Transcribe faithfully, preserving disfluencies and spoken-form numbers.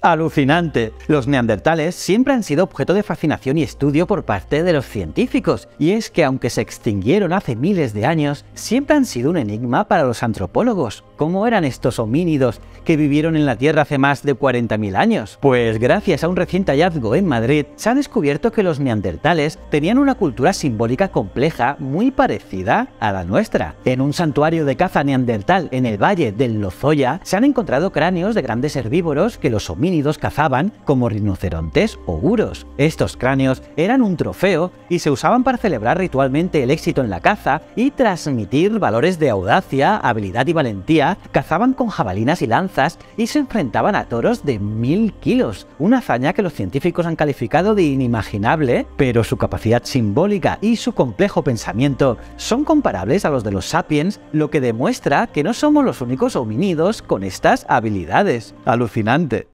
Alucinante. Los neandertales siempre han sido objeto de fascinación y estudio por parte de los científicos, y es que aunque se extinguieron hace miles de años, siempre han sido un enigma para los antropólogos. ¿Cómo eran estos homínidos que vivieron en la Tierra hace más de cuarenta mil años? Pues gracias a un reciente hallazgo en Madrid, se ha descubierto que los neandertales tenían una cultura simbólica compleja muy parecida a la nuestra. En un santuario de caza neandertal en el valle del Lozoya se han encontrado cráneos de grandes herbívoros que los homínidos cazaban, como rinocerontes o uros. Estos cráneos eran un trofeo y se usaban para celebrar ritualmente el éxito en la caza y transmitir valores de audacia, habilidad y valentía. Cazaban con jabalinas y lanzas y se enfrentaban a toros de mil kilos, una hazaña que los científicos han calificado de inimaginable, pero su capacidad simbólica y su complejo pensamiento son comparables a los de los sapiens, lo que demuestra que no somos los únicos homínidos con estas habilidades. Alucinante.